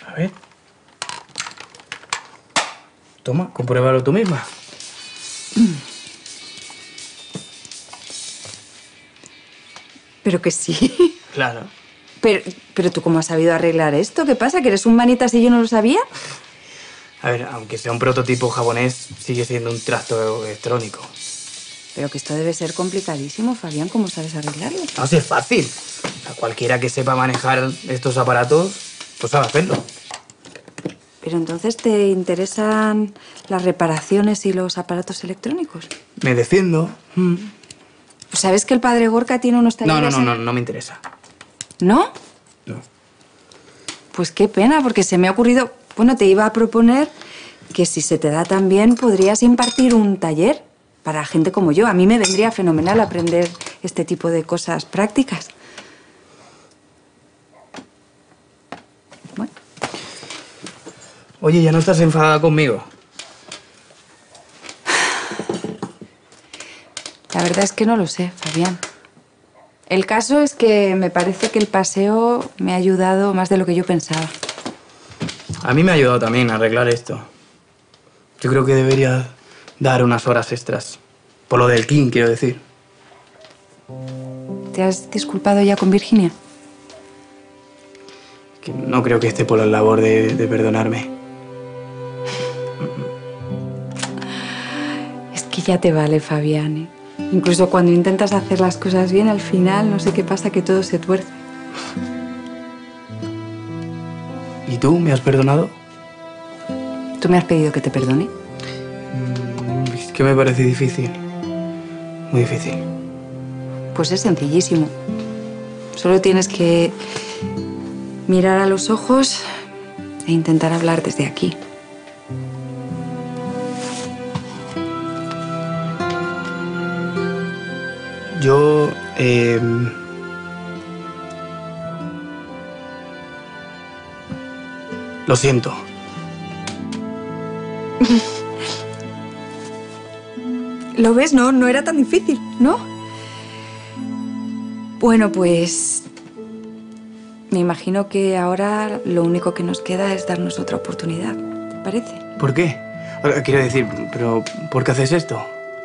A ver. Toma, compruébalo tú misma. Pero que sí. Claro. Pero tú, ¿cómo has sabido arreglar esto? ¿Qué pasa? ¿Que eres un manitas y yo no lo sabía? A ver, aunque sea un prototipo japonés, sigue siendo un trasto electrónico. Pero que esto debe ser complicadísimo, Fabián. ¿Cómo sabes arreglarlo? No, si es fácil. A cualquiera que sepa manejar estos aparatos, pues sabe hacerlo. Pero entonces, ¿te interesan las reparaciones y los aparatos electrónicos? Me defiendo. Pues ¿sabes que el padre Gorka tiene unos talleres? No me interesa. ¿No? No. Pues qué pena, porque se me ha ocurrido... Bueno, te iba a proponer que si se te da tan bien, podrías impartir un taller para gente como yo. A mí me vendría fenomenal aprender este tipo de cosas prácticas. Bueno. Oye, ¿ya no estás enfadada conmigo? La verdad es que no lo sé, Fabián. El caso es que me parece que el paseo me ha ayudado más de lo que yo pensaba. A mí me ha ayudado también a arreglar esto. Yo creo que debería dar unas horas extras. Por lo del King, quiero decir. ¿Te has disculpado ya con Virginia? Que no creo que esté por la labor de perdonarme. Es que ya te vale, Fabián, ¿eh? Incluso cuando intentas hacer las cosas bien, al final no sé qué pasa, que todo se tuerce. ¿Y tú? ¿Me has perdonado? ¿Tú me has pedido que te perdone? Es que me parece difícil. Muy difícil. Pues es sencillísimo. Solo tienes que mirar a los ojos e intentar hablar desde aquí. Yo, lo siento. ¿Lo ves? No era tan difícil, ¿no? Bueno, pues... me imagino que ahora lo único que nos queda es darnos otra oportunidad. ¿Te parece? ¿Por qué? Quiero decir, pero ¿por qué haces esto?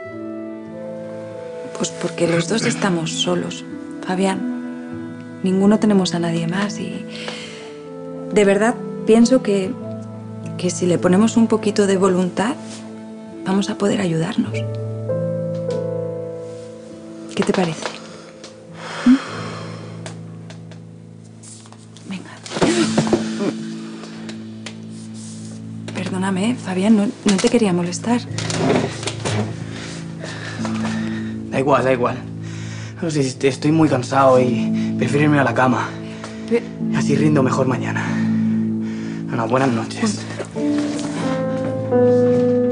Pues porque los dos estamos solos, Fabián. Ninguno tenemos a nadie más y... de verdad pienso que si le ponemos un poquito de voluntad, vamos a poder ayudarnos. ¿Qué te parece? Venga. Perdóname, Fabián, no te quería molestar. Da igual, da igual. No sé, estoy muy cansado y prefiero irme a la cama. Así rindo mejor mañana. Bueno, buenas noches.